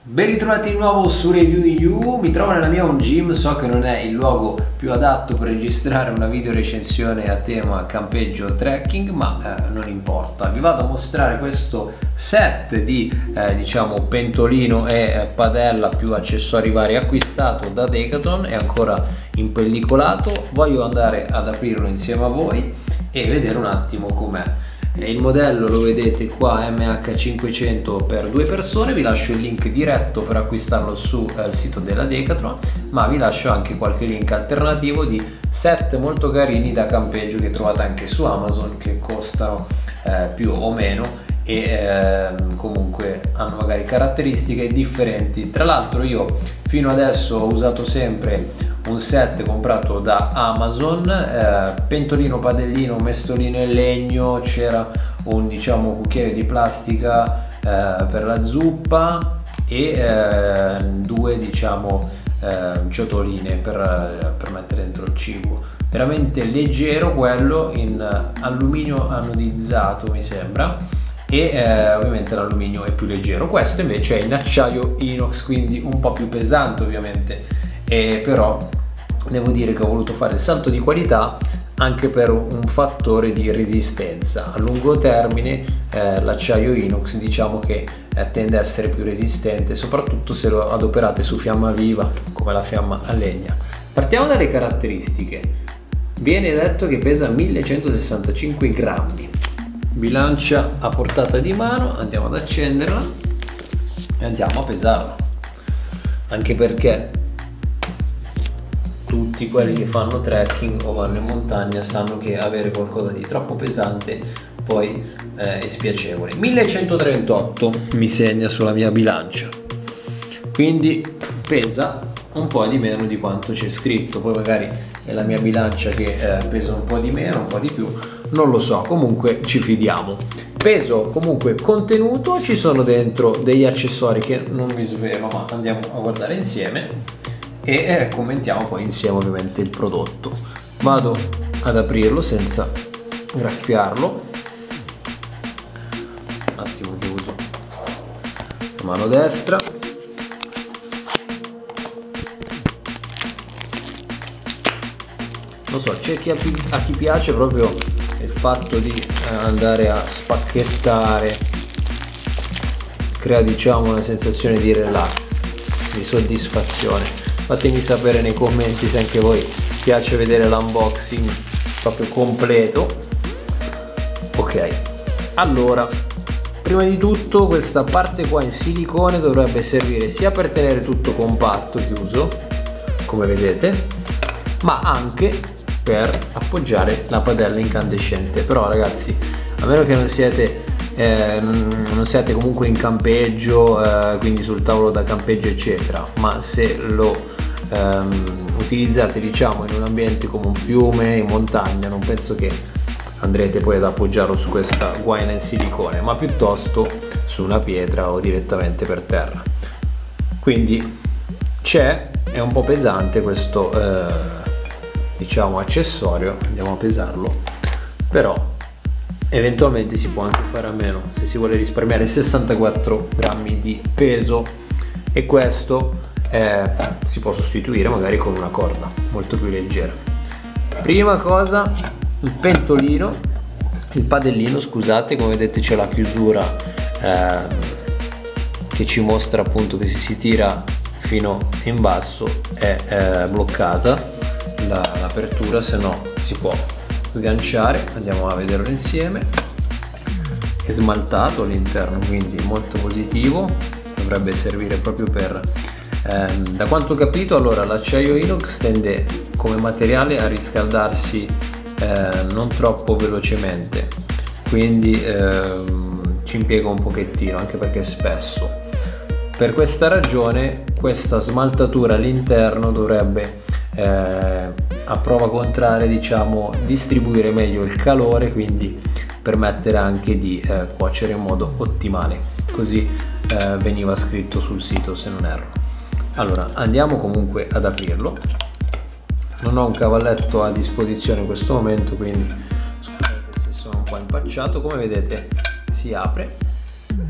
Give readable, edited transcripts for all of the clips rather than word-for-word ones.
Ben ritrovati di nuovo su Review You. Mi trovo nella mia home gym. So che non è il luogo più adatto per registrare una video recensione a tema campeggio trekking, ma non importa. Vi vado a mostrare questo set di diciamo pentolino e padella più accessori vari acquistato da Decathlon. È ancora in pellicolato. Voglio andare ad aprirlo insieme a voi e vedere un attimo com'è. Il modello lo vedete qua, MH500 per 2 persone. Vi lascio il link diretto per acquistarlo sul sito della Decathlon, ma vi lascio anche qualche link alternativo di set molto carini da campeggio che trovate anche su Amazon, che costano più o meno e comunque hanno magari caratteristiche differenti. Tra l'altro io fino adesso ho usato sempre un set comprato da Amazon, pentolino, padellino, mestolino in legno, c'era un diciamo cucchiaio di plastica per la zuppa e due diciamo ciotoline per mettere dentro il cibo. Veramente leggero, quello in alluminio anodizzato mi sembra, e ovviamente l'alluminio è più leggero. Questo invece è in acciaio inox, quindi un po' più pesante ovviamente, però devo dire che ho voluto fare il salto di qualità anche per un fattore di resistenza. A lungo termine l'acciaio inox diciamo che tende a essere più resistente, soprattutto se lo adoperate su fiamma viva come la fiamma a legna. Partiamo dalle caratteristiche. Viene detto che pesa 1165 grammi. Bilancia a portata di mano, andiamo ad accenderla e andiamo a pesarla, anche perché tutti quelli che fanno trekking o vanno in montagna sanno che avere qualcosa di troppo pesante poi è spiacevole. 1138 mi segna sulla mia bilancia, quindi pesa un po' di meno di quanto c'è scritto. Poi magari è la mia bilancia che pesa un po' di meno, un po' di più, non lo so, comunque ci fidiamo. Peso comunque contenuto, ci sono dentro degli accessori che non vi svelo, ma andiamo a guardare insieme e commentiamo poi insieme ovviamente il prodotto. Vado ad aprirlo senza graffiarlo, un attimo che uso la mano destra. Non so, c'è a chi piace proprio il fatto di andare a spacchettare, crea diciamo una sensazione di relax, di soddisfazione. Fatemi sapere nei commenti se anche voi piace vedere l'unboxing proprio completo. Ok, allora prima di tutto questa parte qua in silicone dovrebbe servire sia per tenere tutto compatto, chiuso come vedete, ma anche per appoggiare la padella incandescente. Però ragazzi, a meno che non siate comunque in campeggio, quindi sul tavolo da campeggio eccetera, ma se lo utilizzate diciamo in un ambiente come un fiume, in montagna, non penso che andrete poi ad appoggiarlo su questa guaina in silicone, ma piuttosto su una pietra o direttamente per terra. Quindi è un po' pesante questo diciamo accessorio, andiamo a pesarlo, però eventualmente si può anche fare a meno se si vuole risparmiare 64 grammi di peso, e questo si può sostituire magari con una corda molto più leggera. Prima cosa, il pentolino, il padellino scusate, come vedete c'è la chiusura che ci mostra appunto che se si tira fino in basso è bloccata l'apertura, se no si può sganciare. Andiamo a vederlo insieme. È smaltato all'interno, quindi molto positivo, dovrebbe servire proprio per da quanto ho capito, allora l'acciaio inox tende come materiale a riscaldarsi non troppo velocemente, quindi ci impiega un pochettino, anche perché è spesso. Per questa ragione questa smaltatura all'interno dovrebbe a prova contraria diciamo distribuire meglio il calore, quindi permettere anche di cuocere in modo ottimale, così veniva scritto sul sito se non erro. Allora andiamo comunque ad aprirlo. Non ho un cavalletto a disposizione in questo momento, quindi scusate se sono un po' impacciato. Come vedete si apre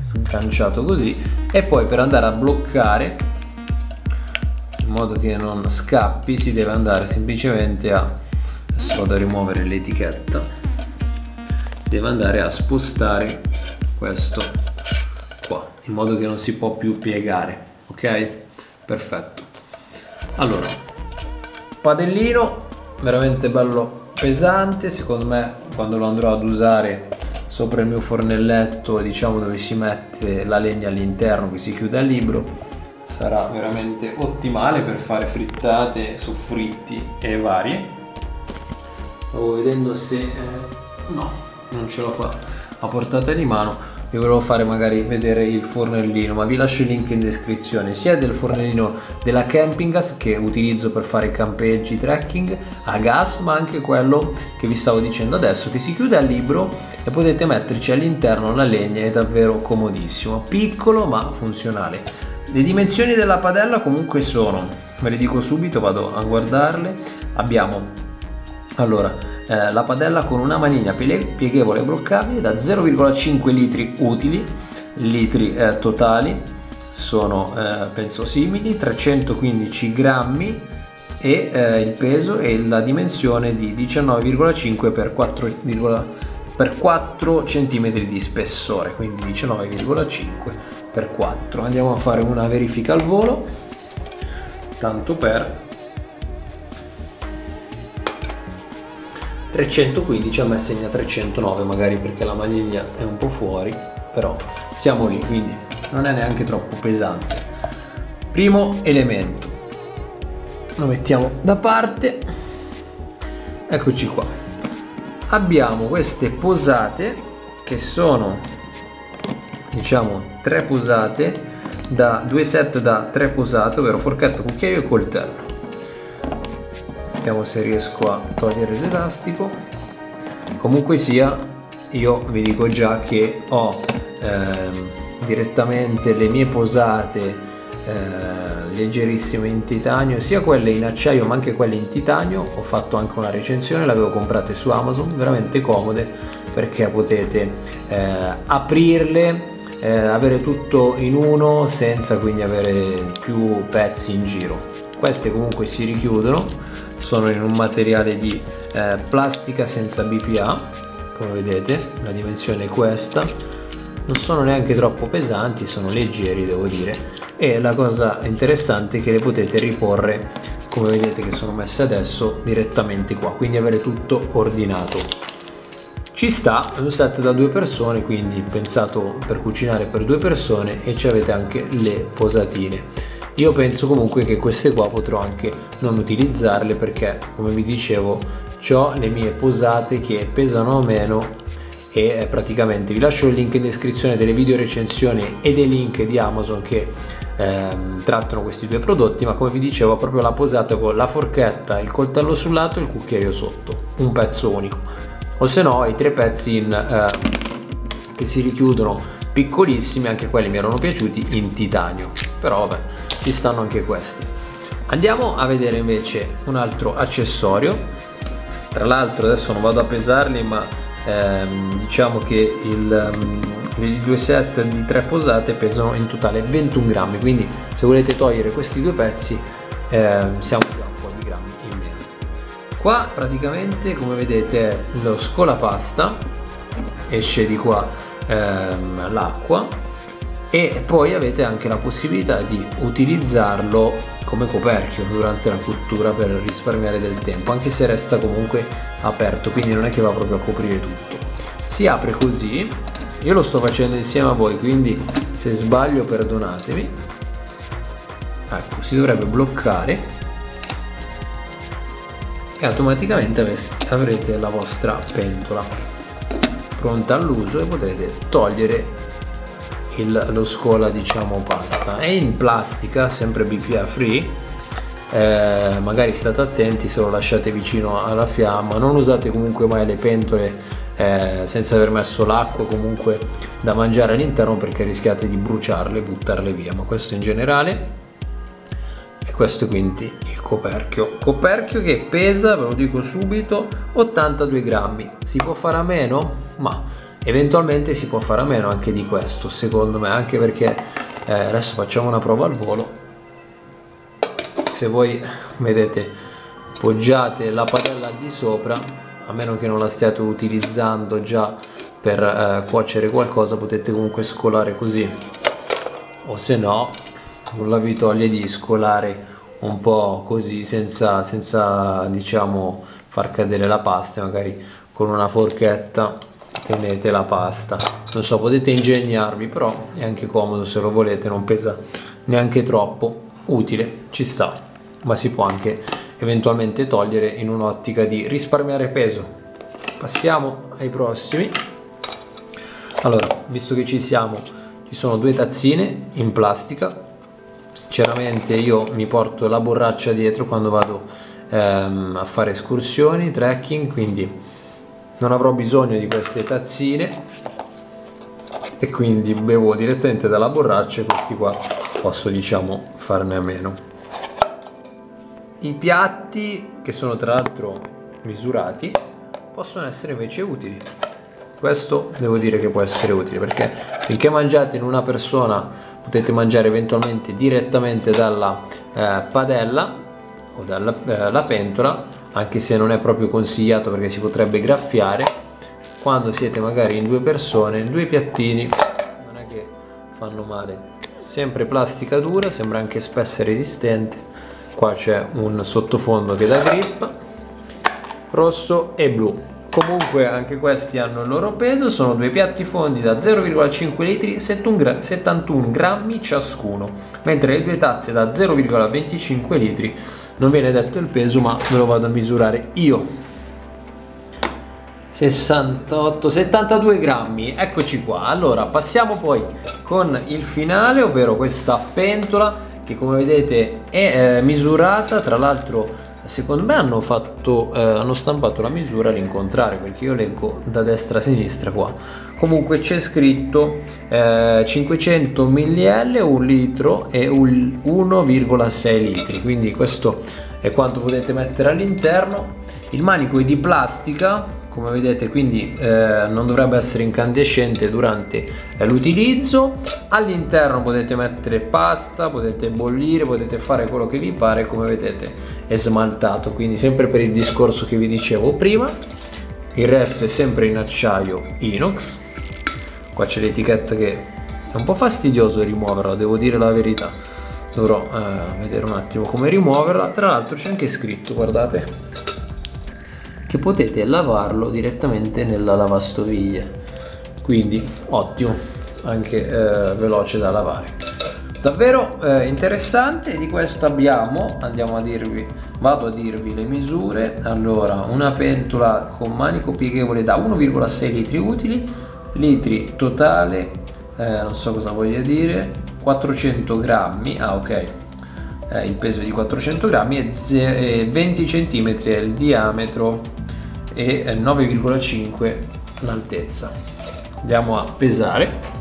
sganciato così, e poi per andare a bloccare in modo che non scappi si deve andare semplicemente a, adesso vado a rimuovere l'etichetta, si deve andare a spostare questo qua in modo che non si può più piegare. Ok, perfetto. Allora, padellino veramente bello pesante, secondo me quando lo andrò ad usare sopra il mio fornelletto, diciamo dove si mette la legna all'interno che si chiude al libro, sarà veramente ottimale per fare frittate, soffritti e varie. Stavo vedendo se no, non ce l'ho qua a portata di mano. Vi volevo fare magari vedere il fornellino, ma vi lascio il link in descrizione sia del fornellino della Camping Gas che utilizzo per fare campeggi, trekking a gas, ma anche quello che vi stavo dicendo adesso, che si chiude al libro e potete metterci all'interno la legna, è davvero comodissimo, piccolo ma funzionale. Le dimensioni della padella comunque sono, ve le dico subito, vado a guardarle. Abbiamo allora la padella con una maniglia pieghevole e bloccabile da 0,5 litri utili, litri totali sono penso simili, 315 grammi e il peso e la dimensione di 19,5 per 4 cm di spessore, quindi 19,5 per 4. Andiamo a fare una verifica al volo, tanto per 315, a me segna 309 magari perché la maniglia è un po' fuori, però siamo lì, quindi non è neanche troppo pesante. Primo elemento, lo mettiamo da parte, eccoci qua. Abbiamo queste posate che sono, diciamo, 3 posate, da 2 set da 3 posate, ovvero forchetta, cucchiaio e coltello. Vediamo se riesco a togliere l'elastico. Comunque sia, io vi dico già che ho direttamente le mie posate leggerissime in titanio, sia quelle in acciaio ma anche quelle in titanio. Ho fatto anche una recensione, le avevo comprate su Amazon, veramente comode perché potete aprirle, avere tutto in uno senza quindi avere più pezzi in giro. Queste comunque si richiudono, sono in un materiale di plastica senza BPA, come vedete la dimensione è questa, non sono neanche troppo pesanti, sono leggeri devo dire, e la cosa interessante è che le potete riporre, come vedete che sono messe adesso, direttamente qua, quindi avere tutto ordinato. Ci sta, è un set da 2 persone, quindi pensato per cucinare per 2 persone, e ci avete anche le posatine. Io penso comunque che queste qua potrò anche non utilizzarle perché, come vi dicevo, ho le mie posate che pesano meno e praticamente vi lascio il link in descrizione delle video recensioni e dei link di Amazon che trattano questi 2 prodotti, ma come vi dicevo proprio la posata con la forchetta, il coltello sul lato e il cucchiaio sotto, un pezzo unico, o se no i 3 pezzi che si richiudono piccolissimi, anche quelli mi erano piaciuti, in titanio, però vabbè, ci stanno anche questi. Andiamo a vedere invece un altro accessorio. Tra l'altro adesso non vado a pesarli, ma diciamo che i 2 set di 3 posate pesano in totale 21 grammi, quindi se volete togliere questi 2 pezzi siamo già un po' di grammi in meno. Qua praticamente, come vedete, è lo scolapasta, esce di qua l'acqua, e poi avete anche la possibilità di utilizzarlo come coperchio durante la cottura per risparmiare del tempo, anche se resta comunque aperto, quindi non è che va proprio a coprire tutto. Si apre così, io lo sto facendo insieme a voi, quindi se sbaglio perdonatemi. Ecco, si dovrebbe bloccare e automaticamente avrete la vostra pentola pronta all'uso e potrete togliere lo scola, diciamo, pasta. È in plastica, sempre BPA free, magari state attenti se lo lasciate vicino alla fiamma, non usate comunque mai le pentole senza aver messo l'acqua comunque da mangiare all'interno perché rischiate di bruciarle e buttarle via, ma questo in generale. E questo è quindi il coperchio che pesa, ve lo dico subito, 82 grammi. Si può fare a meno, ma Eventualmente si può fare a meno anche di questo, secondo me, anche perché adesso facciamo una prova al volo. Se voi vedete, poggiate la padella di sopra, a meno che non la stiate utilizzando già per cuocere qualcosa, potete comunque scolare così, o se no nulla vi toglie di scolare un po' così senza diciamo far cadere la pasta. Magari con una forchetta tenete la pasta, non so, potete ingegnarvi, però è anche comodo se lo volete, non pesa neanche troppo, utile, ci sta, ma si può anche eventualmente togliere in un'ottica di risparmiare peso. Passiamo ai prossimi. Allora, visto che ci siamo, ci sono 2 tazzine in plastica. Sinceramente io mi porto la borraccia dietro quando vado a fare escursioni, trekking, quindi non avrò bisogno di queste tazzine e quindi bevo direttamente dalla borraccia, e questi qua posso diciamo farne a meno. I piatti, che sono tra l'altro misurati, possono essere invece utili. Questo devo dire che può essere utile, perché finché mangiate in una persona potete mangiare eventualmente direttamente dalla padella o dalla pentola, anche se non è proprio consigliato perché si potrebbe graffiare. Quando siete magari in 2 persone, 2 piattini non è che fanno male. Sempre plastica dura, sembra anche spessa e resistente. Qua c'è un sottofondo che dà grip, rosso e blu. Comunque anche questi hanno il loro peso, sono 2 piatti fondi da 0,5 litri, 71 grammi ciascuno, mentre le 2 tazze da 0,25 litri non viene detto il peso, ma me lo vado a misurare io. 72 grammi, eccoci qua. Allora passiamo poi con il finale, ovvero questa pentola che come vedete è misurata. Tra l'altro secondo me hanno stampato la misura all'incontrario, perché io leggo da destra a sinistra qua. Comunque c'è scritto 500 ml, 1 litro e 1,6 litri, quindi questo è quanto potete mettere all'interno. Il manico è di plastica, come vedete, quindi non dovrebbe essere incandescente durante l'utilizzo. All'interno potete mettere pasta, potete bollire, potete fare quello che vi pare. Come vedete è smaltato, quindi sempre per il discorso che vi dicevo prima. Il resto è sempre in acciaio inox. Qua c'è l'etichetta che è un po' fastidioso rimuoverla, devo dire la verità. Dovrò vedere un attimo come rimuoverla. Tra l'altro c'è anche scritto, guardate, che potete lavarlo direttamente nella lavastoviglie, quindi ottimo, anche veloce da lavare. Davvero interessante. Di questo vado a dirvi le misure. Allora, una pentola con manico pieghevole da 1,6 litri utili, litri totale, non so cosa voglia dire, 400 grammi, ok, il peso è di 400 grammi e 20 cm è il diametro e 9,5 l'altezza. Andiamo a pesare.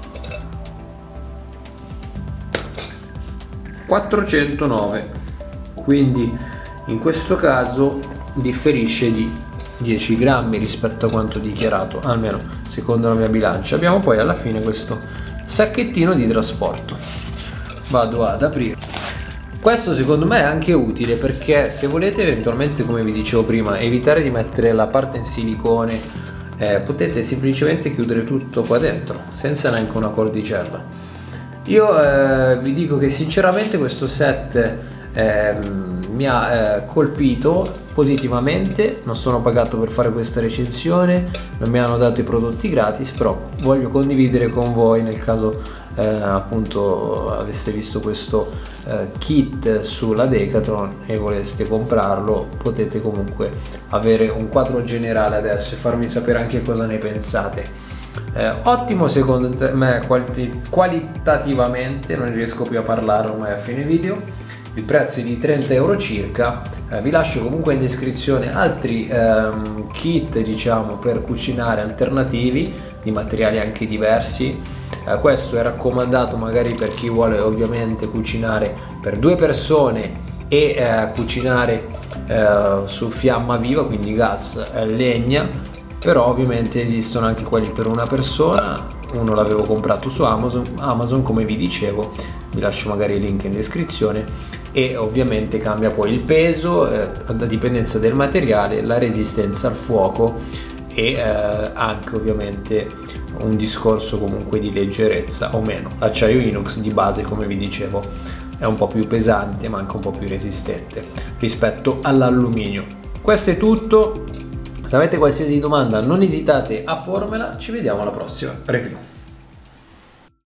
409, quindi in questo caso differisce di 10 grammi rispetto a quanto dichiarato, almeno secondo la mia bilancia. Abbiamo poi alla fine questo sacchettino di trasporto. Vado ad aprire. Questo secondo me è anche utile, perché se volete eventualmente, come vi dicevo prima, evitare di mettere la parte in silicone, potete semplicemente chiudere tutto qua dentro senza neanche una cordicella. Io vi dico che sinceramente questo set mi ha colpito positivamente. Non sono pagato per fare questa recensione, non mi hanno dato i prodotti gratis, però voglio condividere con voi nel caso appunto aveste visto questo kit sulla Decathlon e voleste comprarlo. Potete comunque avere un quadro generale adesso e farmi sapere anche cosa ne pensate. Ottimo secondo me qualitativamente, non riesco più a parlare ormai a fine video. Il prezzo è di 30 euro circa. Vi lascio comunque in descrizione altri kit, diciamo, per cucinare alternativi di materiali anche diversi. Questo è raccomandato magari per chi vuole ovviamente cucinare per 2 persone e cucinare su fiamma viva, quindi gas, legna. però ovviamente esistono anche quelli per una persona. Uno l'avevo comprato su Amazon come vi dicevo, vi lascio magari il link in descrizione, e ovviamente cambia poi il peso a dipendenza del materiale, la resistenza al fuoco e anche ovviamente un discorso comunque di leggerezza o meno. L'acciaio inox di base, come vi dicevo, è un po' più pesante ma anche un po' più resistente rispetto all'alluminio. Questo è tutto. Se avete qualsiasi domanda non esitate a pormela, ci vediamo alla prossima review.